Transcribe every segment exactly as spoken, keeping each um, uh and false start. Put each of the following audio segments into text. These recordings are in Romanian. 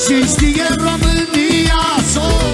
Și știe România s-o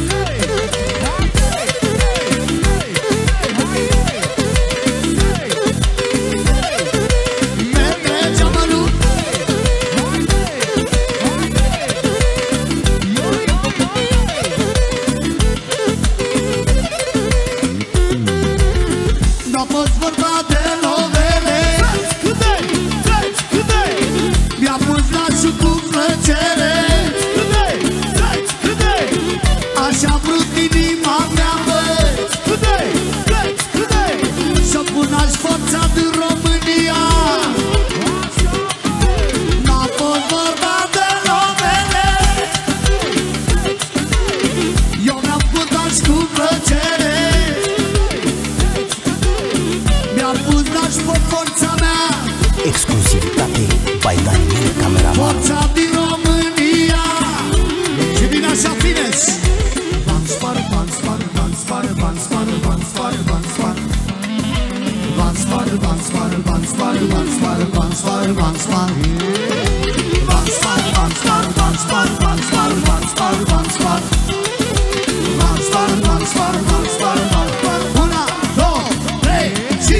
exclusivitate by Daniel Cameraman. Forța din România. Și vine așa, fineți. Ban spar, ban spar, ban spar, ban spar, ban spar, ban spar. Ban spar, ban spar, ban spar, ban spar, ban spar, ban spar. Ban spar, ban spar, ban spar, ban spar, ban spar, ban spar. Ban spar, ban spar, ban spar, ban spar. Una, două, trei și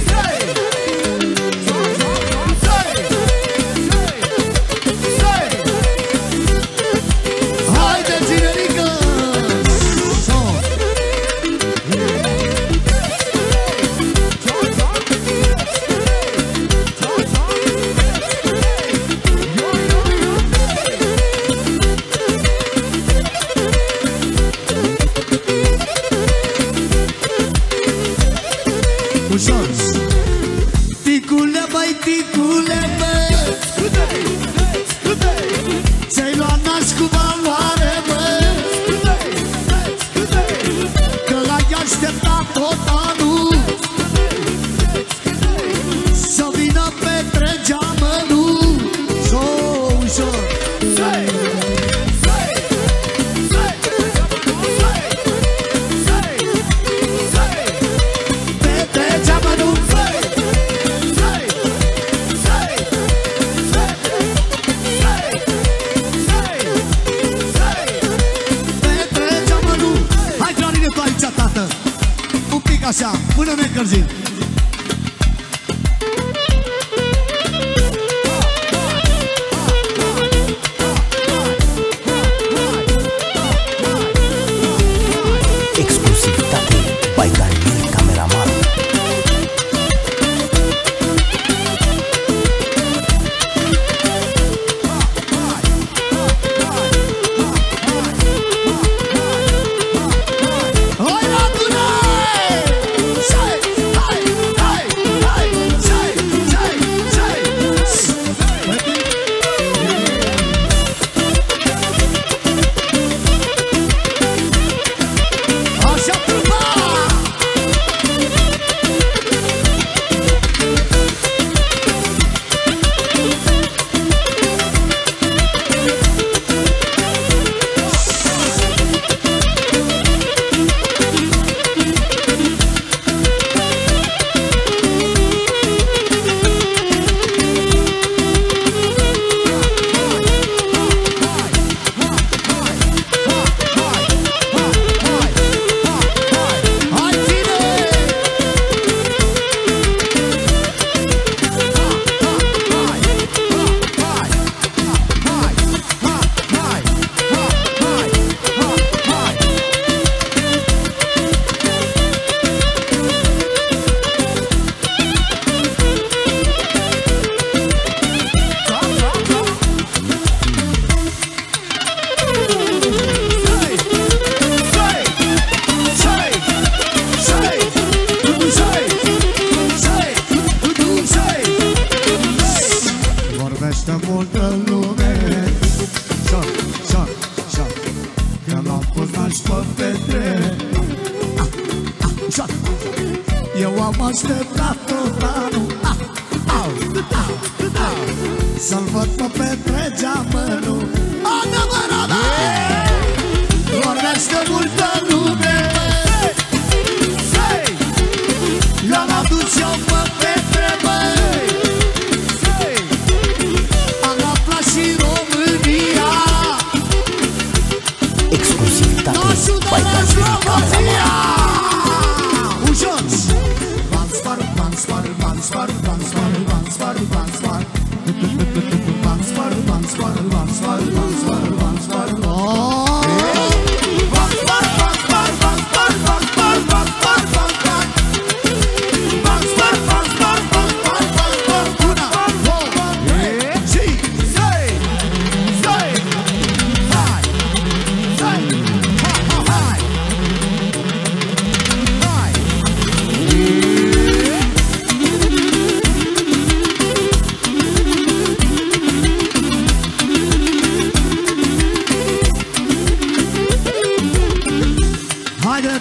ticule, băi, ticule, băi, ți-ai luat naș cu valoare, băi, că l-ai așteptat tot anul să vină petrecea mănul. S-o ușor petrecea mănul. Așa, până ne încălzim. Exclusivitate by Daniel Cameraman. Multă lume șor, șor, șor, că l-am pus naș pe petre. Eu am așteptat tot anul să-l văd pe petrecea mănul. Adevărat! Vorbește multă lume, l-am adus eu pe petre, băi. Și România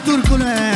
turcule!